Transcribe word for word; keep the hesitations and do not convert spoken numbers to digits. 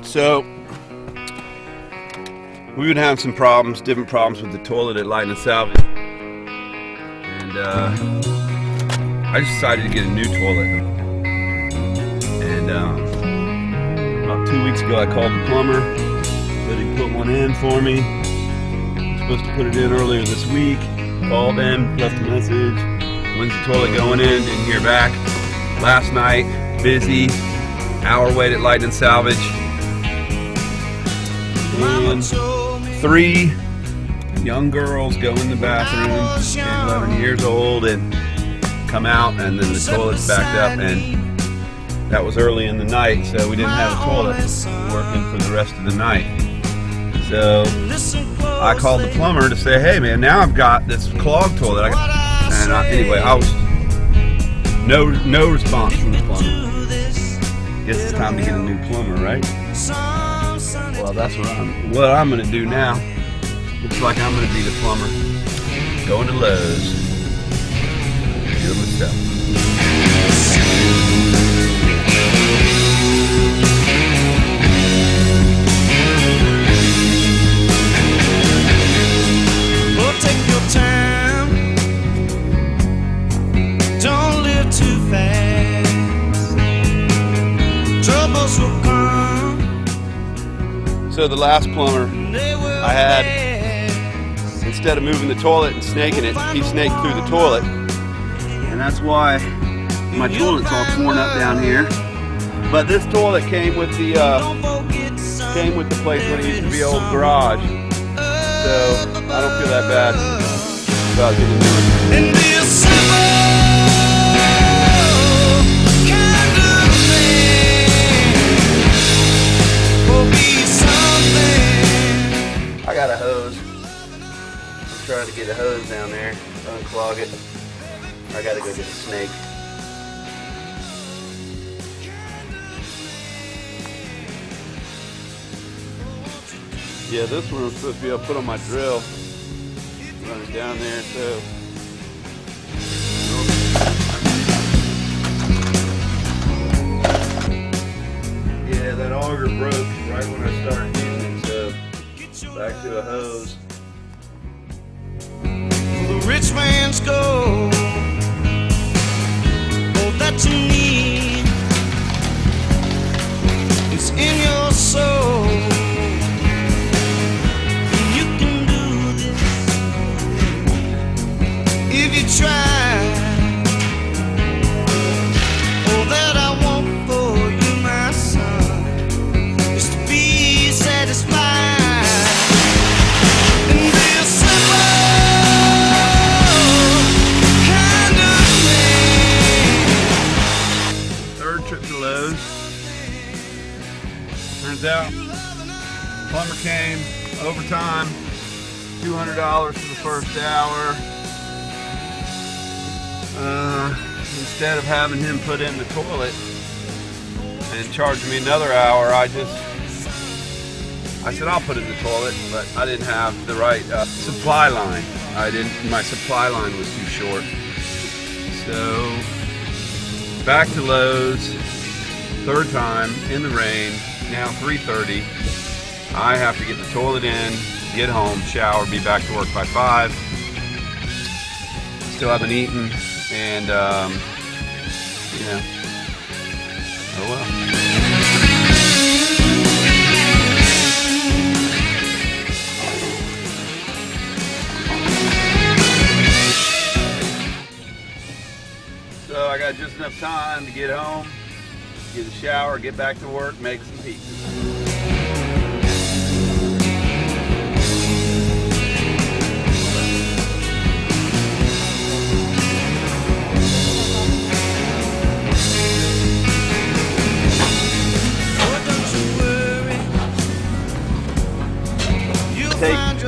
So we've been having some problems, different problems with the toilet at Light and Salvage, and uh, I just decided to get a new toilet. And uh, about two weeks ago, I called the plumber, said he'd put one in for me. I was supposed to put it in earlier this week. Called him, left a message. When's the toilet going in? Didn't hear back. Last night, busy. Hour wait at Light and Salvage. And three young girls go in the bathroom, eleven years old, and come out, and then the toilet's backed up, and that was early in the night, so we didn't have a toilet working for the rest of the night. So I called the plumber to say, hey man, now I've got this clogged toilet. I got, and I, anyway, I was no no response from the plumber. Guess it's time to get a new plumber, right? Well, that's what I'm what I'm gonna do now. Looks like I'm gonna be the plumber. Going to Lowe's. Do it myself. Well, take your time. Don't live too fast. Troubles will come. So the last plumber I had, instead of moving the toilet and snaking it, he snaked through the toilet. And that's why my toilet's all torn up down here. But this toilet came with the uh, came with the place when it used to be old garage. So I don't feel that bad about getting new. I got a hose. I'm trying to get a hose down there, unclog it. I gotta go get a snake. Yeah, this one I'm supposed to be able to put on my drill. Run it down there, so. Yeah, that auger broke right when I started using it, so. Back to a hose. The rich man's gold, all that you need is in your soul. You can do this if you try. All that I want for you, my son, is to be satisfied. Turns out, plumber came, overtime, two hundred dollars for the first hour. Uh, instead of having him put in the toilet and charge me another hour, I just, I said I'll put it in the toilet, but I didn't have the right uh, supply line. I didn't, my supply line was too short. So, back to Lowe's, third time in the rain. Now three thirty. I have to get the toilet in, get home, shower, be back to work by five. Still haven't eaten, and um, you know, oh well. So I got just enough time to get home, get a shower, get back to work, make some pizzas. Take